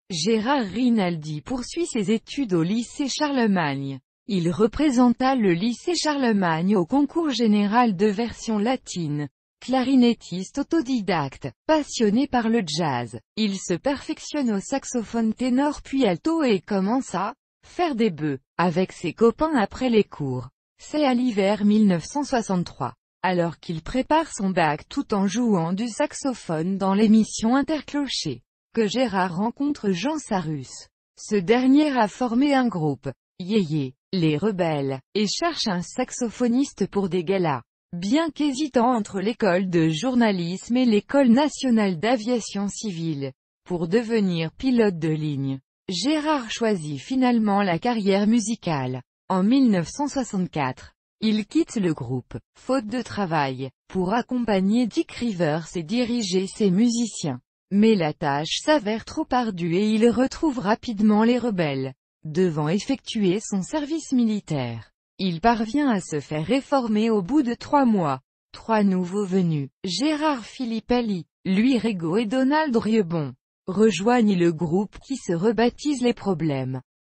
Gérard Rinaldi poursuit ses études au lycée Charlemagne. Il représenta le lycée Charlemagne au concours général de version latine. Clarinettiste autodidacte, passionné par le jazz, il se perfectionne au saxophone ténor puis alto et commence à faire des bœufs avec ses copains après les cours. C'est à l'hiver 1963, alors qu'il prépare son bac tout en jouant du saxophone dans l'émission Interclocher, que Gérard rencontre Jean Sarus. Ce dernier a formé un groupe, Yéyé, les Rebelles, et cherche un saxophoniste pour des galas. Bien qu'hésitant entre l'école de journalisme et l'école nationale d'aviation civile, pour devenir pilote de ligne, Gérard choisit finalement la carrière musicale. En 1964, il quitte le groupe, faute de travail, pour accompagner Dick Rivers et diriger ses musiciens. Mais la tâche s'avère trop ardue et il retrouve rapidement les Rebelles. Devant effectuer son service militaire, il parvient à se faire réformer au bout de 3 mois. 3 nouveaux venus, Gérard Philippelli, Louis Rego et Donald Rieubon, rejoignent le groupe qui se rebaptise Les Problèmes.